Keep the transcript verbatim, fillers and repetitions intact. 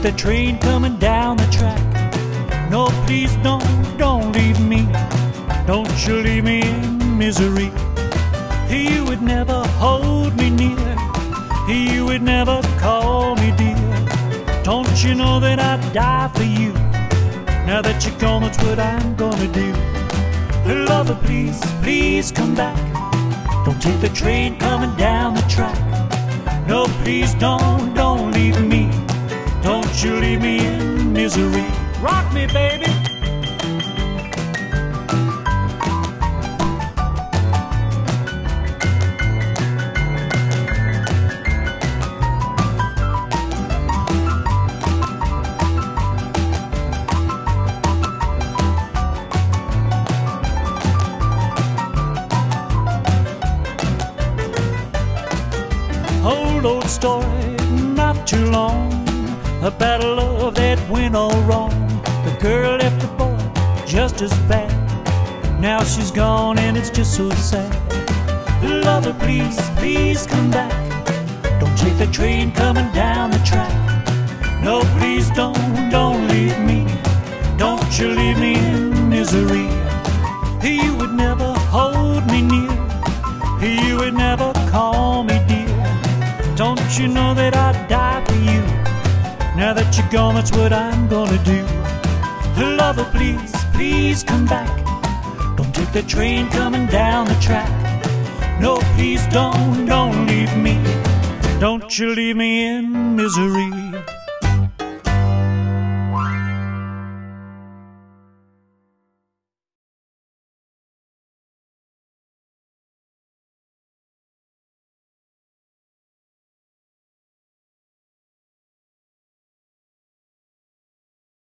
the train coming down the track. No, please don't, don't leave me. Don't you leave me in misery. You would never hold me near. You would never call me dear. Don't you know that I'd die for you? Now that you're gone, that's what I'm gonna do. Lover, please, please come back. Don't take the train coming down the track. No, please don't, don't leave me. Don't you leave me in misery. Rock me, baby. Old, old story, not too long, about a love that went all wrong. The girl left the boy just as bad. Now she's gone and it's just so sad. Lover, please, please come back. Don't take the train coming down the track. No, please don't, don't leave me. Don't you leave me in misery. You would never hold me near. You would never call me dear. Don't you know that I'd die for you? Now that you're gone, that's what I'm gonna do. Lover, please, please come back. Don't take the train coming down the track. No, please don't, don't leave me. Don't you leave me in misery.